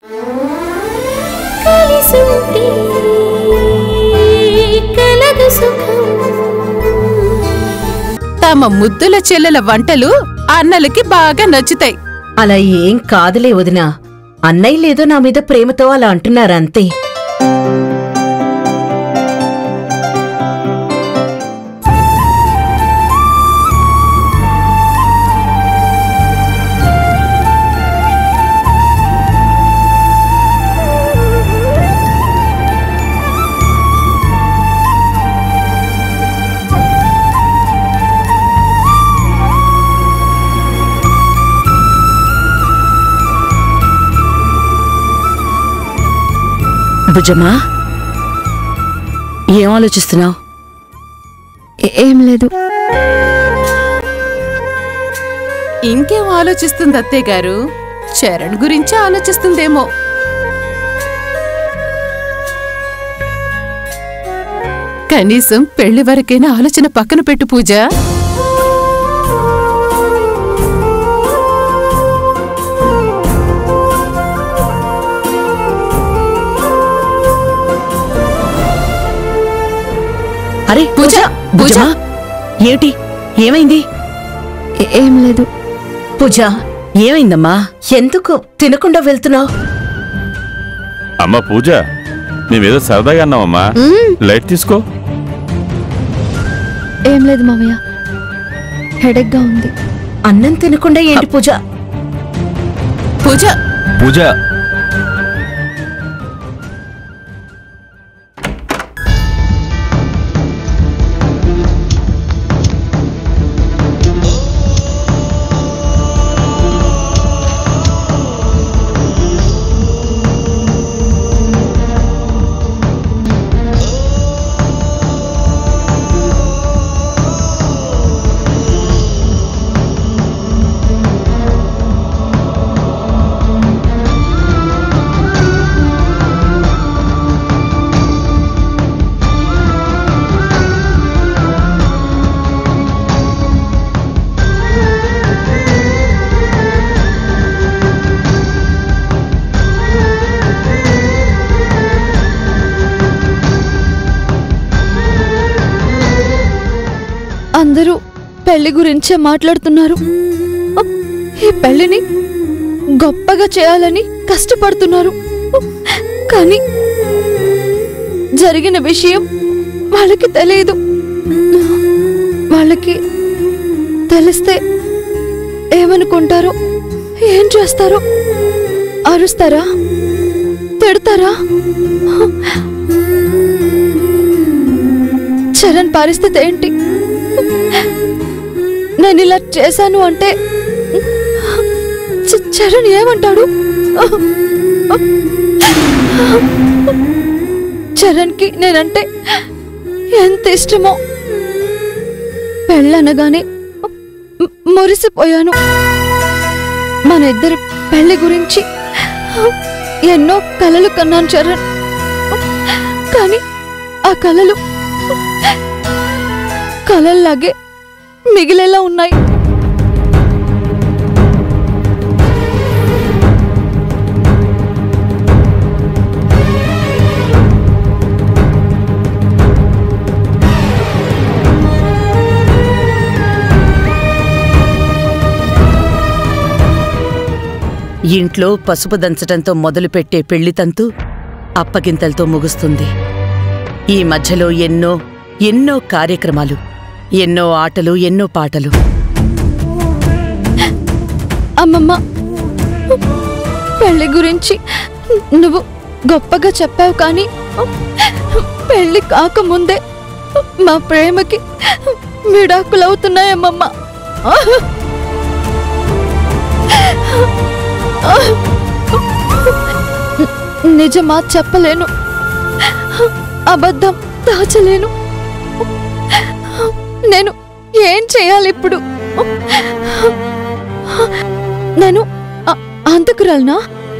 తమ ముద్దుల చెల్లెల వంటలు అన్నలకి బాగా నచ్చుతాయి. అలా ఏం కాదులే వదినా, అన్నయ్య లేదో నా మీద ప్రేమతో అలా అంటున్నారంతే. భుజమా, ఏం ఆలోచిస్తున్నావు? ఏం లేదు. ఇంకేం ఆలోచిస్తుంది అత్తయ్య గారు? చరణ్ గురించి ఆలోచిస్తుందేమో. కనీసం పెళ్లి వరకైనా ఆలోచన పక్కన పెట్టు పూజ. అరే పూజ, భుజమా, ఏమిటి? ఏమైంది? ఏం లేదు. పూజ, ఏమైందమ్మా? ఎందుకు తినకుండా వెళ్తున్నావు? అమ్మా పూజ, నీవేదో సరదాగా అన్నావమ్మా, లైట్ తీసుకో. ఏం లేదు మామయ్య, హెడేక్ గా ఉంది. అన్నం తినకుండా ఏంటి పూజ? పూజ పూజ, అందరూ పెళ్లి గురించే మాట్లాడుతున్నారు. ఈ పెళ్లిని గొప్పగా చేయాలని కష్టపడుతున్నారు. కానీ జరిగిన విషయం వాళ్ళకి తెలియదు. వాళ్ళకి తెలిస్తే ఏమనుకుంటారో, ఏం చేస్తారో? అరుస్తారా? తిడతారా? చరణ్ పరిస్థితి ఏంటి? నేను ఇలా చేశాను అంటే చరణ్ ఏమంటాడు? చరణ్కి నేనంటే ఎంత ఇష్టమో. పెళ్ళనగానే మురిసిపోయాను. మన ఇద్దరి పెళ్లి గురించి ఎన్నో కలలు కన్నాను చరణ్. కానీ ఆ కలలు కలల్లాగే మిగిలేలా ఉన్నాయి. ఇంట్లో పసుపు దంచటంతో మొదలుపెట్టే పెళ్లితంతు అప్పగింతలతో ముగుస్తుంది. ఈ మధ్యలో ఎన్నో ఎన్నో కార్యక్రమాలు, ఎన్నో ఆటలు, ఎన్నో పాటలు. అమ్మమ్మ, పెళ్లి గురించి నువ్వు గొప్పగా చెప్పావు, కానీ పెళ్లి కాకముందే మా ప్రేమకి విడాకులవుతున్నాయమ్మమ్మ. నిజమా చెప్పలేను, అబద్ధం దాచలేను. నేను ఏం చేయాలి ఇప్పుడు? నేను అంతకురాలనా?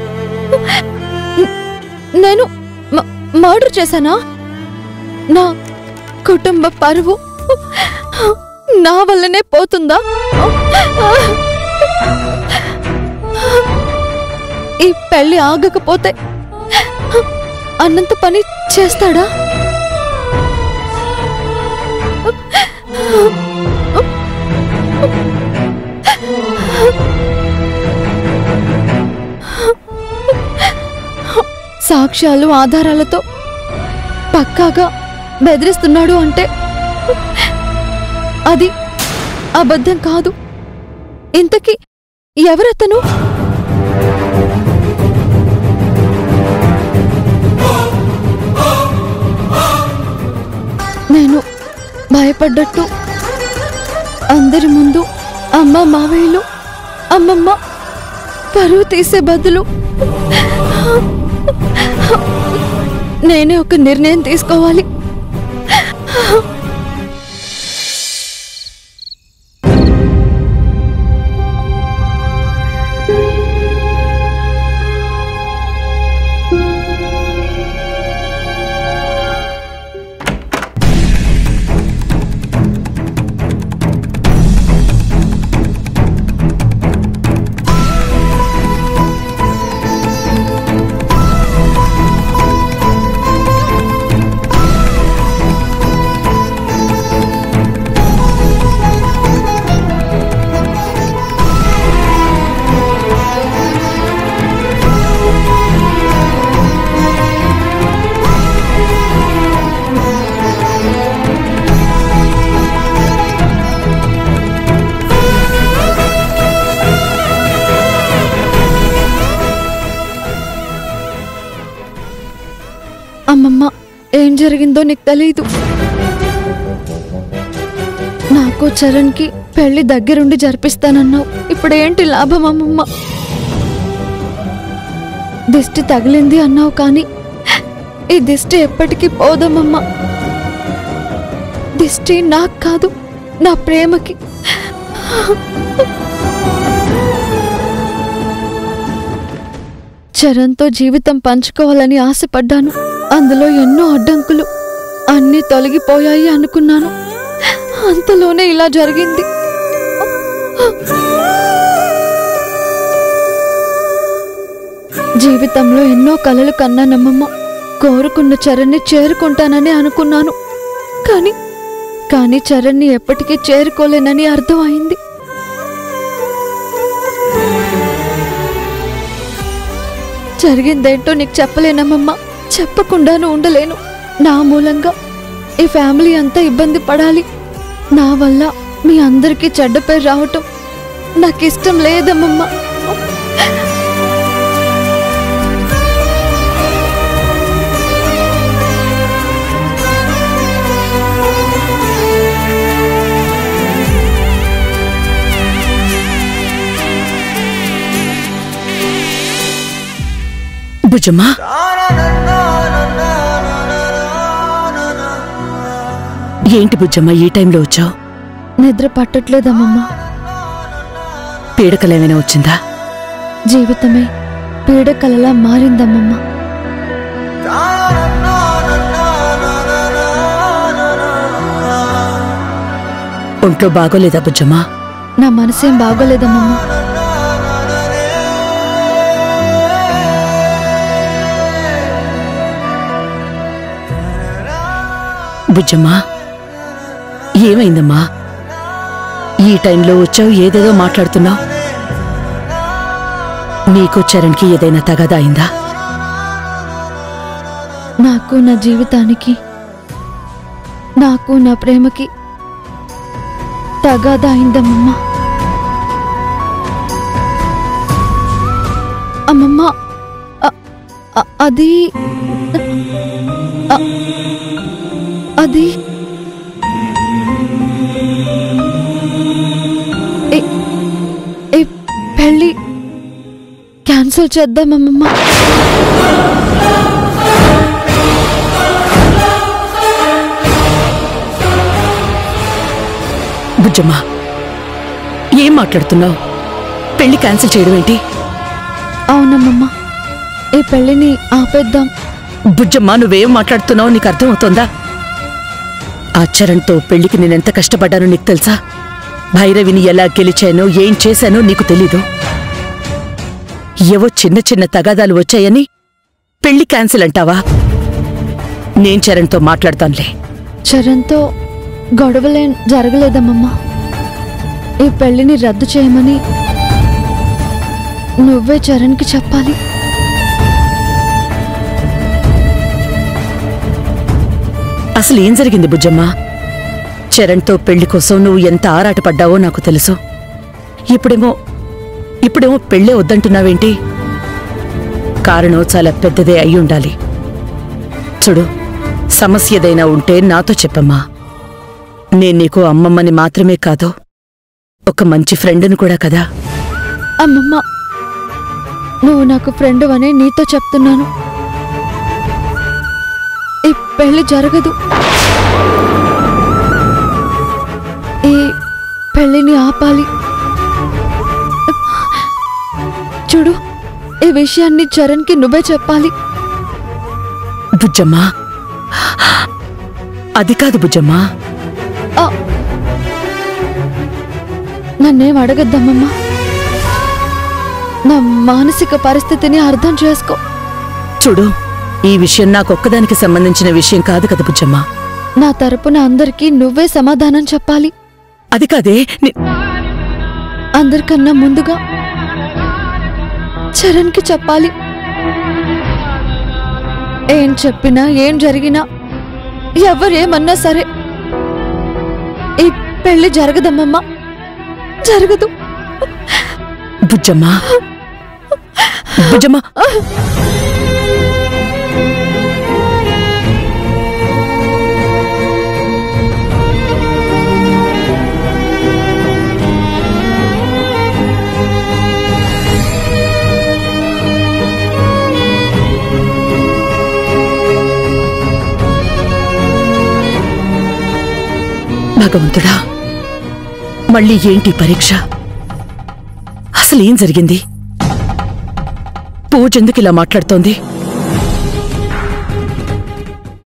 నేను మర్డర్ చేశానా? నా కుటుంబ పరువు నా వల్లనే పోతుందా? ఈ పెళ్లి ఆగకపోతే అన్నంత పని చేస్తాడా? సాక్ష్యాలు ఆధారాలతో పక్కాగా బెదిరిస్తున్నాడు అంటే అది అబద్ధం కాదు. ఇంతకీ ఎవరతను? నేను భయపడ్డట్టు అందరి ముందు అమ్మ మావయ్యలు అమ్మమ్మ పరువు తీసే బదులు నేనే ఒక నిర్ణయం తీసుకోవాలి. అమ్మమ్మ, ఏం జరిగిందో నీకు తెలీదు. నాకు చరణ్కి పెళ్లి దగ్గరుండి జరిపిస్తానన్నావు. ఇప్పుడేంటి లాభం అమ్మమ్మ? దిష్టి తగిలింది అన్నావు కానీ ఈ దిష్టి ఎప్పటికీ పోదమ్మమ్మ. దిష్టి నాకు కాదు, నా ప్రేమకి. చరణ్తో జీవితం పంచుకోవాలని ఆశపడ్డాను. అందులో ఎన్నో అడ్డంకులు అన్నీ తొలగిపోయాయి అనుకున్నాను. అంతలోనే ఇలా జరిగింది. జీవితంలో ఎన్నో కలలు కన్నానమ్మమ్మ. కోరుకున్న చరణ్ని చేరుకుంటానని అనుకున్నాను. కానీ చరణ్ని ఎప్పటికీ చేరుకోలేనని అర్థమైంది. జరిగిందేంటో నీకు చెప్పలేనమ్మమ్మ. చెప్పకుండాను ఉండలేను. నా మూలంగా ఈ ఫ్యామిలీ అంతా ఇబ్బంది పడాలి. నా వల్ల మీ అందరికీ చెడ్డ పేరు రావటం నాకిష్టం లేదమ్మమ్మ. బుజ్జమ్మా, ఏంటి బుజ్జమ్మ ఈ టైంలో వచ్చావు? నిద్ర పట్టట్లేదమ్మమ్మ. పీడకలేమైనా వచ్చిందా? జీవితమే పీడకలలా మారిందమ్మమ్మ. ఒంట్లో బాగోలేదా బుజ్జమ్మా? నా మనసేం బాగోలేదమ్మమ్మ. బుజ్జమ్మా, ఏమైందమ్మా? ఈ టైంలో వచ్చావు, ఏదేదో మాట్లాడుతున్నావు. నీకు చరణ్కి ఏదైనా తగాదా అయిందా? నాకు నా జీవితానికి, నాకు నా ప్రేమకి తగాదా అయిందమ్మమ్మ. అమ్మమ్మ, అది అది పెళ్ళి క్యాన్సిల్ చేద్దామమ్మమ్మ. బుజ్జమ్మా, ఏం మాట్లాడుతున్నావు? పెళ్లి క్యాన్సిల్ చేయడం ఏంటి? అవునమ్మమ్మ, ఈ పెళ్లిని ఆపేద్దాం. బుజ్జమ్మా, నువ్వేం మాట్లాడుతున్నావు నీకు అర్థమవుతోందా? ఆ చరణ్తో పెళ్లికి నేనెంత కష్టపడ్డానో నీకు తెలుసా? భైరవిని ఎలా గెలిచానో, ఏం చేశానో నీకు తెలీదు. ఏవో చిన్న చిన్న తగాదాలు వచ్చాయని పెళ్లి క్యాన్సిల్ అంటావా? నేను చరణ్తో మాట్లాడతానులే. చరణ్తో గొడవలేం జరగలేదమ్మమ్మా. ఈ పెళ్లిని రద్దు చేయమని నువ్వే చరణ్కి చెప్పాలి. అసలు ఏం జరిగింది బుజ్జమ్మ? చరణ్తో పెళ్లి కోసం నువ్వు ఎంత ఆరాటపడ్డావో నాకు తెలుసు. ఇప్పుడేమో పెళ్ళే వద్దంటున్నావేంటి? కారణం చాలా పెద్దదే అయి ఉండాలి. చూడు, సమస్యదైనా ఉంటే నాతో చెప్పమ్మా. నేను నీకు అమ్మమ్మని మాత్రమే కాదు, ఒక మంచి ఫ్రెండ్ని కూడా కదా. అమ్మమ్మ, నువ్వు నాకు ఫ్రెండ్ అనే నీతో చెప్తున్నాను. ఈ పెళ్లి జరగదు. ఈ పెళ్లిని ఆపాలి. చూడు, ఈ విషయాన్ని చరణ్కి నువ్వే చెప్పాలి. బుజ్జమ్మా, అది కాదు బుజ్జమ్మా. నన్నేం అడగద్దమ్మమ్మా. నా మానసిక పరిస్థితిని అర్థం చేసుకో. చూడు, ఈ విషయం నాకొక్కదానికి సంబంధించిన విషయం కాదు కదా బుజ్జమ్మా. నా తరపున అందరికీ నువ్వే సమాధానం చెప్పాలి. అది కాదే, అందరికన్నా ముందుగా చరణ్కి చెప్పాలి. ఏం చెప్పినా ఏం జరిగినా ఎవరేమన్నా సరే ఈ పెళ్లి జరగదమ్మమ్మా, జరగదు. బుజ్జమ్మా, బుజ్జమ్మా. భగవంతుడా, మళ్ళీ ఏంటి పరీక్ష? అసలేం జరిగింది? పూజెందుకు ఇలా మాట్లాడుతోంది?